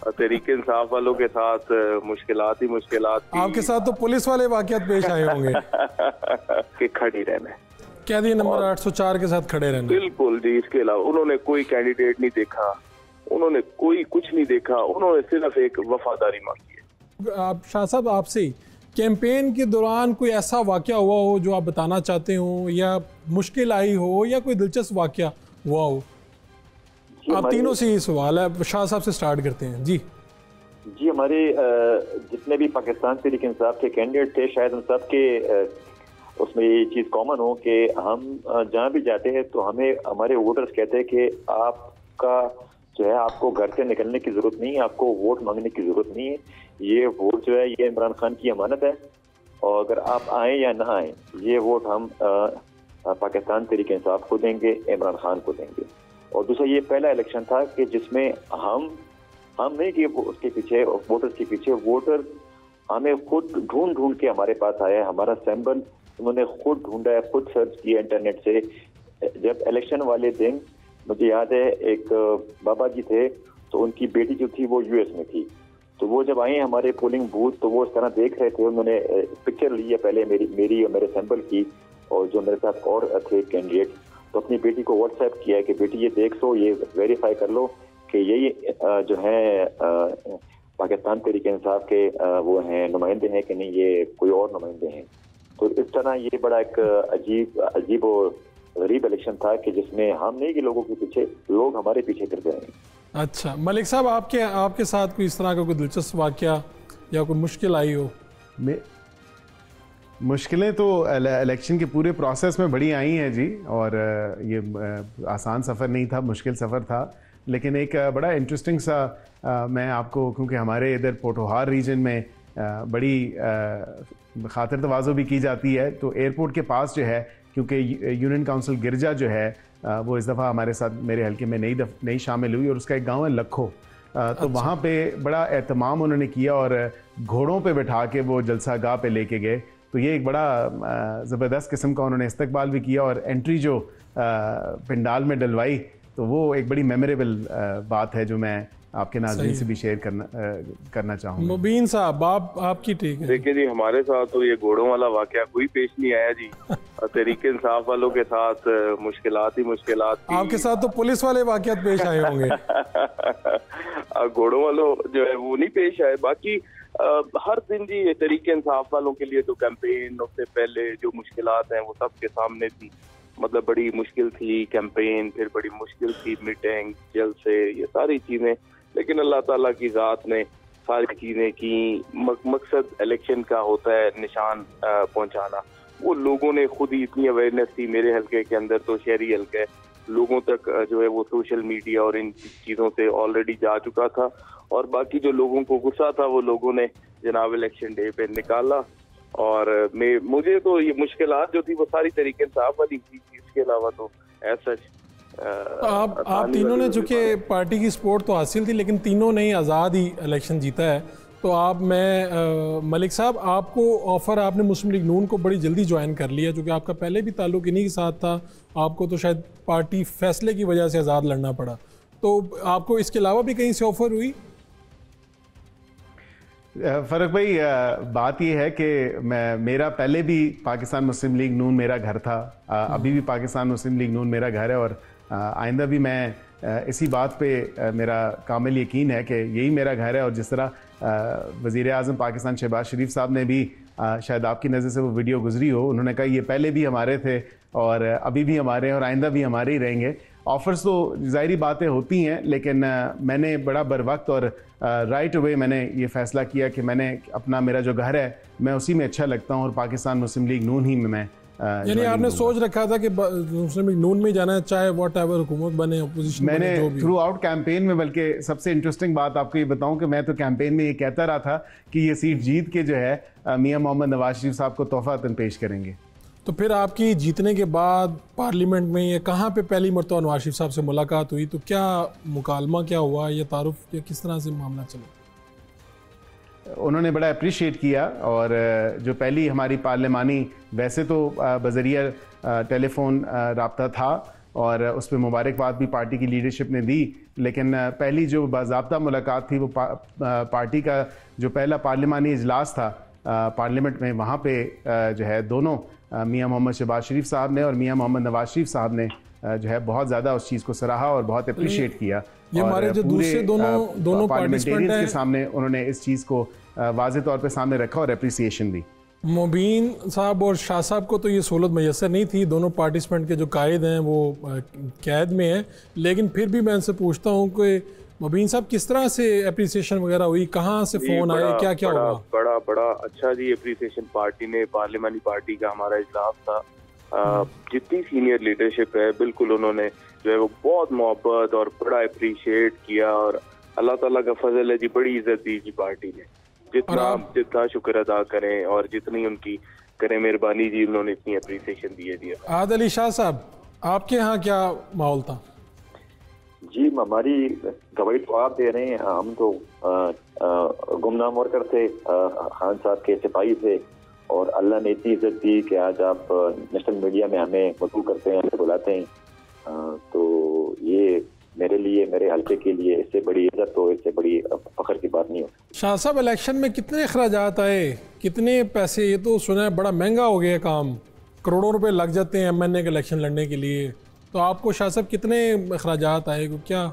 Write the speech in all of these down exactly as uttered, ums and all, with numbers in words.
तहरीके इंसाफ वालों के साथ मुश्किलात ही मुश्किलात। आपके साथ तो पुलिस वाले वाकयात पेश आए होंगे कि खड़ी रहना, कैदी नंबर आठ सौ चार के साथ खड़े रहना। बिल्कुल जी। इसके अलावा उन्होंने कोई कैंडिडेट नहीं देखा, उन्होंने कोई कुछ नहीं देखा, उन्होंने सिर्फ एक वफादारी मांगी है। आप शाह साहब, आपसे कैंपेन के दौरान कोई ऐसा वाकया हुआ हो जो आप बताना चाहते हो, या मुश्किल आई हो, या कोई दिलचस्प वाकया हुआ हो? आप तीनों से ये सवाल है, शाह साहब से स्टार्ट करते हैं। जी जी हमारे जितने भी पाकिस्तान तहरीक इंसाफ के कैंडिडेट थे, शायद उन सब के उसमें ये चीज़ कॉमन हो कि हम जहाँ भी जाते हैं तो हमें हमारे वोटर्स कहते हैं कि आपका जो है, आपको घर से निकलने की जरूरत नहीं है, आपको वोट मांगने की जरूरत नहीं है। ये वोट जो है ये इमरान खान की अमानत है, और अगर आप आए या ना आए, ये वोट हम आ, पाकिस्तान तहरीक इंसाफ को देंगे, इमरान खान को देंगे। और दूसरा, ये पहला इलेक्शन था कि जिसमें हम हम नहीं कि उसके पीछे वोटर्स के पीछे, वोटर हमें खुद ढूंढ ढूंढ के हमारे पास आया। हमारा सैंपल उन्होंने खुद ढूंढा है, खुद सर्च किया इंटरनेट से। जब इलेक्शन वाले दिन मुझे याद है, एक बाबा जी थे, तो उनकी बेटी जो थी वो यूएस में थी, तो वो जब आए हमारे पोलिंग बूथ तो वो इस तरह देख रहे थे। उन्होंने पिक्चर ली है पहले मेरी मेरी और मेरे सैंपल की, और जो मेरे साथ और थे कैंडिडेट, तो अपनी बेटी को व्हाट्सएप किया है कि बेटी ये देख लो, ये वेरीफाई कर लो कि यही जो है पाकिस्तान तहरीक इंसाफ के वो हैं, नुमाइंदे हैं कि नहीं, ये कोई और नुमाइंदे हैं। तो इस तरह ये बड़ा एक अजीब अजीब और गरीब इलेक्शन था कि जिसमें हम नहीं कि लोगों के पीछे, लोग हमारे पीछे कर गए हैं। अच्छा मलिक साहब, आपके आपके साथ कोई इस तरह का कोई दिलचस्प वाकया या कोई मुश्किल आई हो? मुश्किलें तो इलेक्शन के पूरे प्रोसेस में बड़ी आई हैं जी, और ये आसान सफ़र नहीं था, मुश्किल सफ़र था। लेकिन एक बड़ा इंटरेस्टिंग सा मैं आपको, क्योंकि हमारे इधर पोठोहार रीजन में बड़ी खातिर तवाज़ो भी की जाती है, तो एयरपोर्ट के पास जो है, क्योंकि यूनियन काउंसिल गिरजा जो है वो इस दफ़ा हमारे साथ मेरे हल्के में नई नई शामिल हुई, और उसका एक गांव है लखो। तो अच्छा। वहाँ पे बड़ा एहतमाम उन्होंने किया और घोड़ों पे बैठा के वो जलसा गाह पे लेके गए। तो ये एक बड़ा ज़बरदस्त किस्म का उन्होंने इस्तकबाल भी किया, और एंट्री जो पंडाल में डलवाई, तो वो एक बड़ी मेमोरेबल बात है जो मैं आपके नाज़रीन से भी शेयर करना करना चाहूँगा। मुबीन साहब, आप आपकी ठीक है? देखिए जी, हमारे साथ तो ये घोड़ों वाला वाकया कोई पेश नहीं आया जी। तहरीके इंसाफ वालों के साथ मुश्किलात ही मुश्किलात। आपके साथ तो पुलिस वाले वाकयात पेश आए होंगे। घोड़ों वालों जो है वो नहीं पेश आए। बाकी आ, हर दिन जी ये तहरीके इंसाफ वालों के लिए तो कैंपेन, उससे पहले जो मुश्किलात हैं वो सबके सामने थी। मतलब बड़ी मुश्किल थी कैंपेन, फिर बड़ी मुश्किल थी मीटिंग, जलसे, ये सारी चीजें। लेकिन अल्लाह ताला की ज़ात ने सारी चीज़ें की। मकसद इलेक्शन का होता है निशान पहुंचाना। वो लोगों ने खुद ही इतनी अवेयरनेस थी। मेरे हल्के के अंदर तो शहरी हल्का है, लोगों तक जो है वो सोशल मीडिया और इन चीज़ों से ऑलरेडी जा चुका था। और बाकी जो लोगों को गुस्सा था वो लोगों ने जनाब इलेक्शन डे पे निकाला। और मैं मुझे तो ये मुश्किलात जो थी वो सारी तरीके इंसाफ वाली थी। इसके अलावा तो ऐसा आप आप तीनों ने, चूँकि पार्टी की सपोर्ट तो हासिल थी, लेकिन तीनों ने आज़ाद ही इलेक्शन जीता है। तो आप मैं आ, मलिक साहब, आपको ऑफ़र, आपने मुस्लिम लीग नून को बड़ी जल्दी ज्वाइन कर लिया, जो कि आपका पहले भी ताल्लुक इन्हीं के साथ था। आपको तो शायद पार्टी फैसले की वजह से आज़ाद लड़ना पड़ा। तो आपको इसके अलावा भी कहीं से ऑफ़र हुई? फ़र्क भाई, बात यह है कि मैं मेरा पहले भी पाकिस्तान मुस्लिम लीग नून मेरा घर था, अभी भी पाकिस्तान मुस्लिम लीग नून मेरा घर है, और आइंदा भी मैं इसी बात पे मेरा कामिल यकीन है कि यही मेरा घर है। और जिस तरह वज़ीर आज़म पाकिस्तान शहबाज शरीफ साहब ने भी, शायद आपकी नज़र से वो वीडियो गुजरी हो, उन्होंने कहा ये पहले भी हमारे थे और अभी भी हमारे हैं और आइंदा भी हमारे ही रहेंगे। ऑफ़र्स तो ज़ाहिरी बातें होती हैं, लेकिन मैंने बड़ा बर वक्त और राइट अवे मैंने ये फ़ैसला किया कि मैंने अपना, मेरा जो घर है मैं उसी में अच्छा लगता हूँ, और पाकिस्तान मुस्लिम लीग नून ही में मैं, यानी आपने सोच रखा था कि मुस्लिम लीग नून में जाना है, चाहे वॉट एवर हुकूमत बने, अपोजिशन मैंने बने, थ्रू आउट कैंपेन में, बल्कि सबसे इंटरेस्टिंग बात आपको ये बताऊं कि मैं तो कैंपेन में ये कहता रहा था कि ये सीट जीत के जो है मियां मोहम्मद नवाज शरीफ साहब को तोहफातन पेश करेंगे। तो फिर आपकी जीतने के बाद पार्लियामेंट में या कहाँ पे पहली मरतबा नवाज शरीफ साहब से मुलाकात हुई? तो क्या मुकालमा क्या हुआ, या तारुफ, या किस तरह से मामला चला? उन्होंने बड़ा अप्रिशिएट किया, और जो पहली हमारी पार्लिमानी, वैसे तो बज़रिया टेलीफोन रब्ता था, और उस पर मुबारकबाद भी पार्टी की लीडरशिप ने दी। लेकिन पहली जो बाज़ाब्ता मुलाकात थी वो पा, पार्टी का जो पहला पार्लिमानी इजलास था पार्लियामेंट में, वहाँ पे जो है दोनों मियां मोहम्मद शहबाज शरीफ साहब ने और मियां मोहम्मद नवाज शरीफ साहब ने जो है बहुत ज़्यादा उस चीज़ को सराहा और बहुत अप्रिशिएट किया। ये हमारे जो दूसरे दोनों दोनों पार्लियामेंटेरियंस के सामने उन्होंने इस चीज़ को वाज़े तौर पे सामने रखा और अप्रिसिएशन दी। मुबीन साहब और शाह साहब को तो ये सहूलत मैसर नहीं थी, दोनों पार्टिसिपेंट के जो कायद हैं वो कैद में हैं, लेकिन फिर भी मैं उनसे पूछता हूँ कि मुबीन साहब किस तरह से अप्रिसिएशन वगैरह हुई, कहाँ से फ़ोन आए, क्या क्या बड़ा, हुआ? बड़ा बड़ा अच्छा जी अप्रिसिएशन पार्टी ने, पार्लियामानी पार्टी का हमारा इजलास था। जितनी सीनियर लीडरशिप है बिल्कुल उन्होंने जो है वो बहुत मोहब्बत और बड़ा अप्रिशिएट किया और अल्लाह ताला का फजल है जी, बड़ी इज्जत दी जी पार्टी ने। जितना जितना शुक्र अदा करें और जितनी उनकी करें मेहरबानी जी, उन्होंने इतनी अप्रिसिएशन दी है जी। आदिल अली शाह साहब, आपके यहाँ क्या माहौल था? जी हमारी गवाही तो आप दे रहे हैं, हम तो गुमनाम वर्कर थे, खान साहब के सिपाही थे और अल्लाह ने इतनी इज्जत दी कि आज आप नेशनल मीडिया में हमें मदू करते हैं, हमें बुलाते हैं। तो ये मेरे लिए, मेरे हल्के के लिए इससे बड़ी इज्जत तो इससे बड़ी फख्र की बात नहीं हो। शाह साहब, इलेक्शन में कितने अखराजात आए, कितने पैसे? ये तो सुना है बड़ा महंगा हो गया काम, करोड़ों रुपए लग जाते हैं एम एन ए के इलेक्शन लड़ने के लिए। तो आपको शाह साहब कितने अखराजात आए क्या?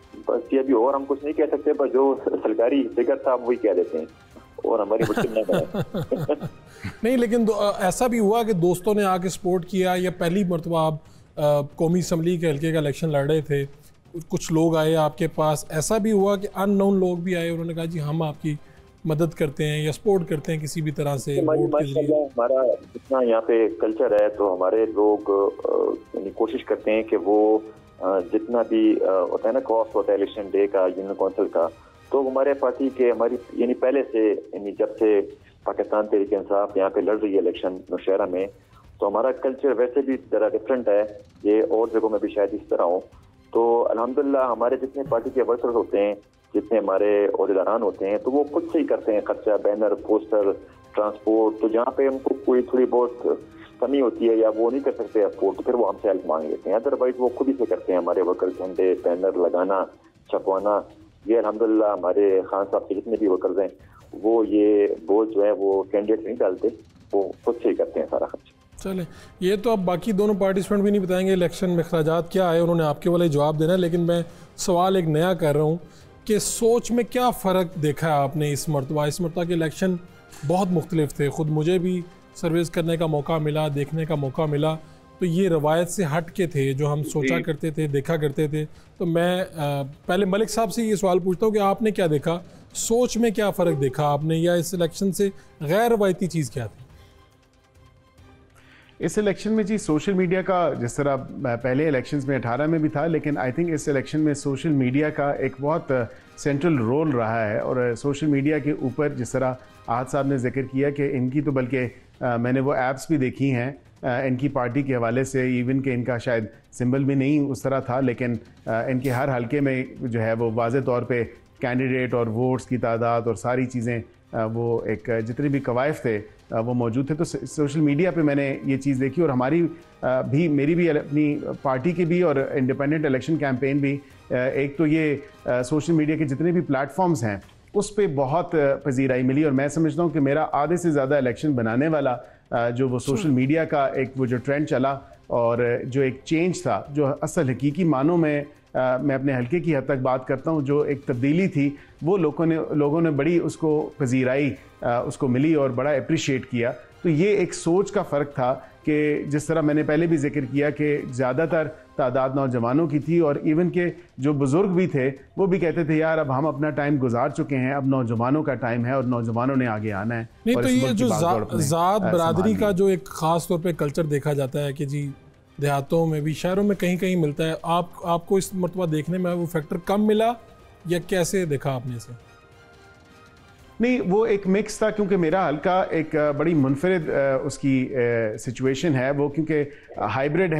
बस ये अभी और हम कुछ नहीं कह सकते, बस जो सरकारी फिगर था वही कह देते हैं और हमारी मुश्किल ना करें। नहीं, लेकिन ऐसा भी हुआ कि दोस्तों ने आके सपोर्ट किया, या पहली मरतबा आप कौमी असम्बली के हल्के का इलेक्शन लड़ रहे थे, कुछ लोग आए आपके पास, ऐसा भी हुआ कि अननोन लोग भी आए, उन्होंने कहा जी हम आपकी मदद करते हैं या सपोर्ट करते हैं किसी भी तरह से? हमारा जितना यहाँ पे कल्चर है तो हमारे लोग कोशिश करते हैं कि वो जितना भी होता है ना कॉस्ट होता है इलेक्शन डे का, यूनियन काउंसिल का, तो हमारे पार्टी के हमारी यानी पहले से यानी जब से पाकिस्तान तहरीक इंसाफ यहाँ पे लड़ रही है इलेक्शन नौशहरा में, तो हमारा कल्चर वैसे भी ज़रा डिफरेंट है, ये और जगहों में भी शायद इस तरह हो। तो अल्हम्दुलिल्लाह हमारे जितने पार्टी के वर्कर्स होते हैं, जितने हमारे ओहदेदारान होते हैं, तो वो खुद से ही करते हैं खर्चा, बैनर, पोस्टर, ट्रांसपोर्ट। तो जहाँ पे उनको कोई थोड़ी बहुत कमी होती है या वो नहीं कर सकते अफोर्ड, तो फिर वो हमसे हेल्प मांग लेते हैं, अदरवाइज वो खुद ही से करते हैं। हमारे वर्कर्स झंडे, बैनर लगाना, छपवाना, ये अल्हम्दुलिल्लाह हमारे खान साहब के जितने भी वर्कर्स हैं वो ये बोझ जो है वो कैंडिडेट नहीं डालते, वो खुद से ही करते हैं सारा खर्चा। चले, ये तो अब बाकी दोनों पार्टिसिपेंट भी नहीं बताएंगे इलेक्शन में अखराजात क्या आए, उन्होंने आपके वाले जवाब देना है, लेकिन मैं सवाल एक नया कर रहा हूँ कि सोच में क्या फ़र्क देखा है आपने इस मरतबा? इस मरतबा के इलेक्शन बहुत मुख्तलिफ थे, ख़ुद मुझे भी सर्विस करने का मौका मिला, देखने का मौका मिला, तो ये रवायत से हट के थे जो हम सोचा करते थे, देखा करते थे। तो मैं आ, पहले मलिक साहब से ये सवाल पूछता हूँ कि आपने क्या देखा, सोच में क्या फ़र्क देखा आपने, या इस इलेक्शन से गैर रवायती चीज़ क्या थी? इस इलेक्शन में जी सोशल मीडिया का, जिस तरह पहले इलेक्शंस में अठारह में भी था, लेकिन आई थिंक इस इलेक्शन में सोशल मीडिया का एक बहुत सेंट्रल रोल रहा है। और सोशल मीडिया के ऊपर जिस तरह आहद साहब ने जिक्र किया कि इनकी तो बल्कि मैंने वो ऐप्स भी देखी हैं इनकी पार्टी के हवाले से, इवन कि इनका शायद सिंबल भी नहीं उस तरह था, लेकिन इनके हर हलके में जो है वो वाज़े तौर पे कैंडिडेट और वोट्स की तादाद और सारी चीज़ें, वो एक जितने भी कवायफ थे वो मौजूद थे। तो सोशल मीडिया पे मैंने ये चीज़ देखी, और हमारी भी, मेरी भी, अपनी पार्टी की भी और इंडिपेंडेंट इलेक्शन कैंपेन भी, एक तो ये सोशल मीडिया के जितने भी प्लेटफॉर्म्स हैं उस पे बहुत पजीराई मिली। और मैं समझता हूँ कि मेरा आधे से ज़्यादा इलेक्शन बनाने वाला जो वो सोशल मीडिया का एक वो जो ट्रेंड चला और जो एक चेंज था, जो असल हकीकी मानों में आ, मैं अपने हल्के की हद तक बात करता हूँ, जो एक तब्दीली थी वो लोगों ने लोगों ने बड़ी उसको पजीराई उसको मिली और बड़ा अप्रिशिएट किया। तो ये एक सोच का फ़र्क था कि जिस तरह मैंने पहले भी जिक्र किया कि ज़्यादातर तादाद नौजवानों की थी, और इवन के जो बुज़ुर्ग भी थे वो भी कहते थे यार अब हम अपना टाइम गुजार चुके हैं, अब नौजवानों का टाइम है और नौजवानों ने आगे आना है। नहीं तो ये जो ज़ात बरादरी का जो एक ख़ास तौर पे कल्चर देखा जाता है कि जी देहातों में भी, शहरों में कहीं कहीं मिलता है, आप आपको इस मरतबा देखने में वो फैक्टर कम मिला या कैसे देखा आपने इसे? नहीं, वो एक मिक्स था, क्योंकि मेरा हल्का एक बड़ी मुनफरिद उसकी सिचुएशन है वो, क्योंकि हाइब्रिड है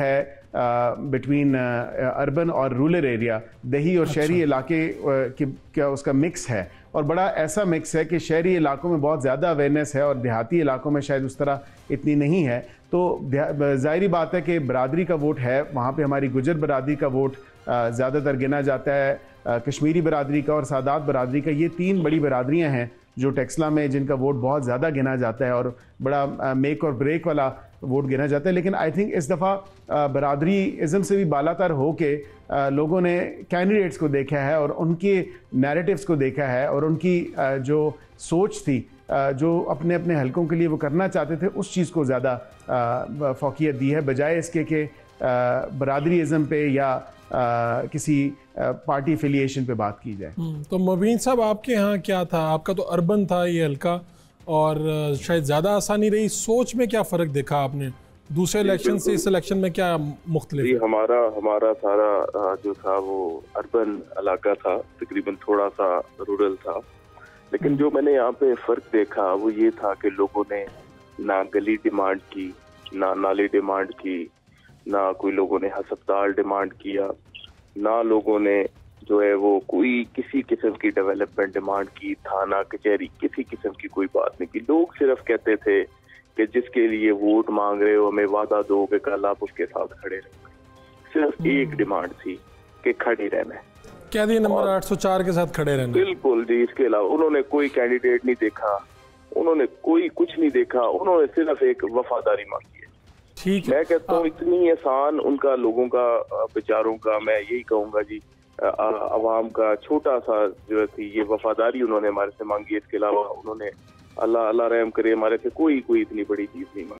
बिटवीन अर्बन और रूरल एरिया, दही और अच्छा। शहरी इलाके की क्या उसका मिक्स है, और बड़ा ऐसा मिक्स है कि शहरी इलाकों में बहुत ज़्यादा अवेयरनेस है और देहाती इलाकों में शायद उस तरह इतनी नहीं है। तो ज़ाहिरी बात है कि बरादरी का वोट है, वहाँ पे हमारी गुजर बरादरी का वोट ज़्यादातर गिना जाता है, कश्मीरी बरादरी का और सादात बरादरी का। ये तीन बड़ी बरादरियाँ हैं जो टेक्सला में जिनका वोट बहुत ज़्यादा गिना जाता है और बड़ा मेक और ब्रेक वाला वोट गिना जाता है। लेकिन आई थिंक इस दफ़ा बरादरी इज़म से भी बालातर हो के लोगों ने कैंडिडेट्स को देखा है और उनके नैरेटिव्स को देखा है और उनकी जो सोच थी, जो अपने अपने हलकों के लिए वो करना चाहते थे, उस चीज़ को ज़्यादा फोकियत दी है, बजाय इसके कि बरादरी इज़म पे या आ, किसी आ, पार्टी एफिलिएशन पे बात की जाए। तो मुबीन साहब, आपके यहाँ क्या था? आपका तो अर्बन था ये हल्का, और शायद ज़्यादा आसानी रही। सोच में क्या फ़र्क देखा आपने दूसरे इलेक्शन से इस इलेक्शन में? क्या मुख्तलिफ? जी, हमारा हमारा सारा जो था वो अर्बन इलाका था, तकरीबन थोड़ा सा रूरल था। लेकिन जो मैंने यहाँ पे फ़र्क देखा वो ये था कि लोगों ने ना गली डिमांड की, ना नाली डिमांड की, ना कोई लोगों ने अस्पताल डिमांड किया, ना लोगों ने जो है वो कोई किसी किस्म की डेवलपमेंट डिमांड की, थाना कचहरी किसी किस्म की कोई बात नहीं की। लोग सिर्फ कहते थे कि जिसके लिए वोट मांग रहे हो हमें वादा दो कि कल आप उसके साथ खड़े रहेंगे। सिर्फ एक डिमांड थी कि खड़े रहना। क्या दिए नंबर आठ सौ चार के साथ खड़े रहना? बिल्कुल जी। इसके अलावा उन्होंने कोई कैंडिडेट नहीं देखा, उन्होंने कोई कुछ नहीं देखा, उन्होंने सिर्फ एक वफादारी मांगी है। ठीक है, मैं कहता हूँ इतनी आसान उनका लोगों का बेचारों का, मैं यही कहूँगा जी, आवाम का छोटा सा जो थी ये वफादारी उन्होंने हमारे से मांगी। इसके अलावा उन्होंने अल्लाह अल्लाह रहम करे हमारे से कोई कोई इतनी बड़ी चीज़ नहीं मांगी।